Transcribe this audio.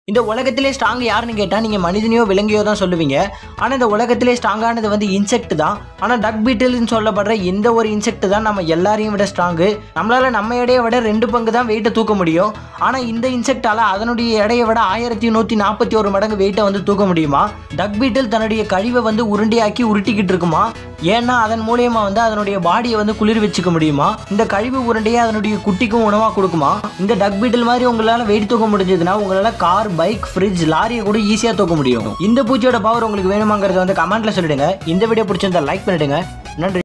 இந்த உலகத்திலே ஸ்ட்ராங் யாருன்னு கேட்டால் நீங்கள் மனிதனையோ விலங்கியோ தான் சொல்லுவீங்க. ஆனால் இந்த உலகத்திலே ஸ்ட்ராங்கானது வந்து இன்செக்ட் தான். ஆனால் டக் பீட்டில்னு சொல்லப்படுற இந்த ஒரு இன்செக்ட் தான் நம்ம எல்லாரையும் விட ஸ்ட்ராங்கு. நம்மளால் நம்ம எடையை விட 2 பங்கு தான் வெயிட்டை தூக்க முடியும். ஆனால் இந்த இன்செக்டால் அதனுடைய எடையை விட 1141 மடங்கு வெயிட்டை வந்து தூக்க முடியுமா? டக் பீட்டில் தன்னுடைய கழிவை வந்து உருண்டையாக்கி உருட்டிக்கிட்டு இருக்குமா? ஏன்னா அதன் மூலியமாக வந்து அதனுடைய பாடியை வந்து குளிர் வச்சுக்க முடியுமா? இந்த கழிவு உருண்டையை அதனுடைய குட்டிக்கும் உணவாக கொடுக்குமா? இந்த டக் பீட்டில் மாதிரி உங்களால் வெயிட் தூக்க முடிஞ்சதுன்னா உங்களால் கார், பைக், ஃப்ரிட்ஜ், லாரியை கூட ஈஸியாக தூக்க முடியும். இந்த பூச்சியோட பவர் உங்களுக்கு வேணுமாங்கிறத வந்து கமெண்ட்ல சொல்லிடுங்க. இந்த வீடியோ பிடிச்சிருந்தா லைக் பண்ணிடுங்க. நன்றி.